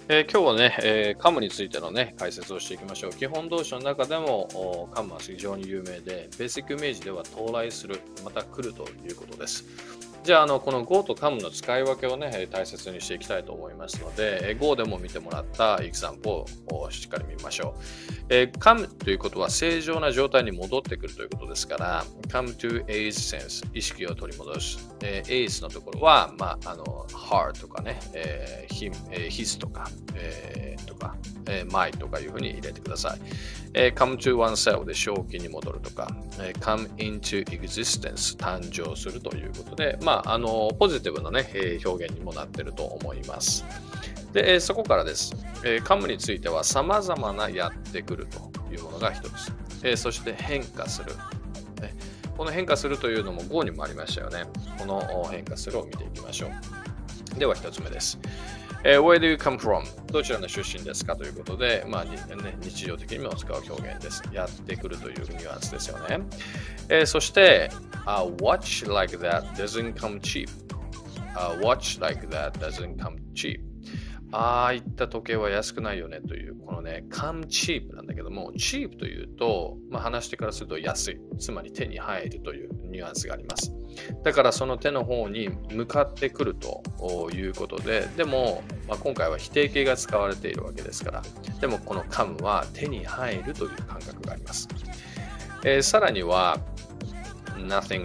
今日はね、カムについてのね、解説をしていきましょう。基本動詞の中でもカムは非常に有名で、ベーシックイメージでは到来する、また来るということです。じゃあ、この Go と Come の使い分けをね、大切にしていきたいと思いますので、Go でも見てもらったエクザンプルをしっかり見ましょう。Come ということは正常な状態に戻ってくるということですから、Come to A's sense、意識を取り戻す。A's のところは、Her とかね、His とか、My とかいうふうに入れてください。Come to oneself で正気に戻るとか、Come into existence 誕生するということで、ポジティブなね、表現にもなっていると思います。で、そこからです。Come については様々なやってくるというものが一つ。そして変化する。この変化するというのも Go にもありましたよね。この変化するを見ていきましょう。では一つ目です。Where do you come from? どちらの出身ですかということで、日常的にも使う表現です。やってくるというニュアンスですよね。そして、A watch like that doesn't come cheap.A watch like that doesn't come cheap. ああいった時計は安くないよねという、このね、come cheap なんだけども、cheap というと、話してからすると安い、つまり手に入るというニュアンスがあります。だからその手の方に向かってくるということで、でも、今回は否定形が使われているわけですから、でもこの come は手に入るという感覚があります。さらには、Nothing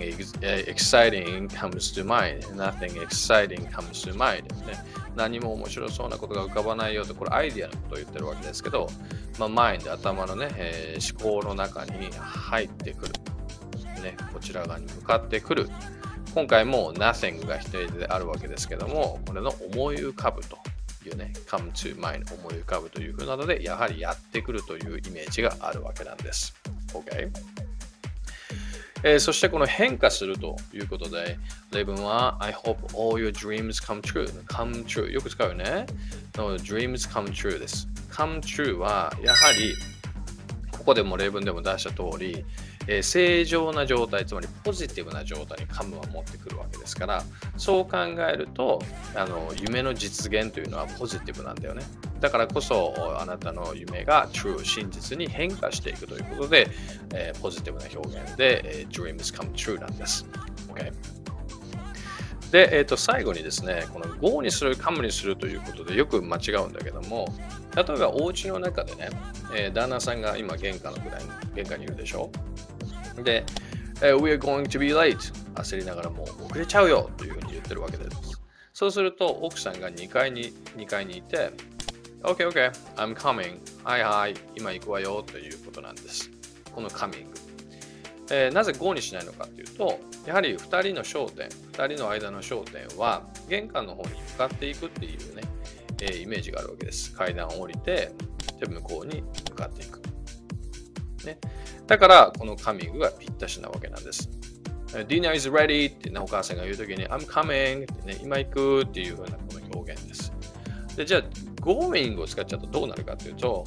exciting comes to mind. Nothing exciting comes to mind. 何も面白そうなことが浮かばないよと、これアイディアのことを言ってるわけですけど、mind 頭のね、思考の中に入ってくる。こちら側に向かってくる。今回も nothing が否定であるわけですけども、これの思い浮かぶというね、come to mind 思い浮かぶというふうなので、やはりやってくるというイメージがあるわけなんです。OK?そしてこの変化するということで、例文は I hope all your dreams come true。come true。よく使うよね。No, dreams come true です。come true はやはり、ここでも例文でも出した通り、正常な状態、つまりポジティブな状態にカムは持ってくるわけですから、そう考えると、夢の実現というのはポジティブなんだよね。だからこそ、あなたの夢が true、真実に変化していくということで、ポジティブな表現で、dreams come true なんです。OK?で、最後にですね、この Go にする、Come にするということでよく間違うんだけども、例えばお家の中でね、旦那さんが今玄関にいるでしょ。で、We are going to be late 焦りながらもう遅れちゃうよというふうに言ってるわけです。そうすると奥さんが2階にいて、OK, OK, I'm coming. はいはい、今行くわよということなんです。この coming。なぜ Go にしないのかというと、やはり2人の間の焦点は玄関の方に向かっていくっていうね、イメージがあるわけです。階段を降りて、向こうに向かっていく。ね、だからこの coming がぴったしなわけなんです。Dinner is ready って、ね、お母さんが言うときに I'm coming って、ね、今行くっていう風なこの表現です。で、じゃあ going を使っちゃうとどうなるかというと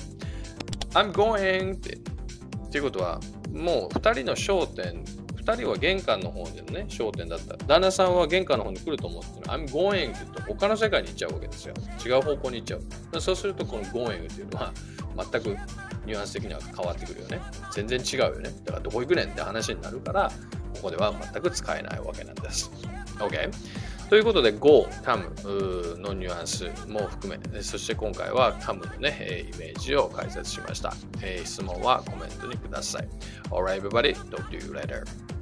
I'm going っていうことはもう2人の焦点、2人は玄関の方でのね、焦点だった。旦那さんは玄関の方に来ると思ってる。I'm going って言うと他の世界に行っちゃうわけですよ。違う方向に行っちゃう。そうするとこの going っていうのは全くニュアンス的には変わってくるよね。全然違うよね。だからどこ行くねんって話になるから、ここでは全く使えないわけなんです。OK?ということで Go, Come のニュアンスも含め、そして今回は Come のね、イメージを解説しました。質問はコメントにください。Alright everybody, talk to you later.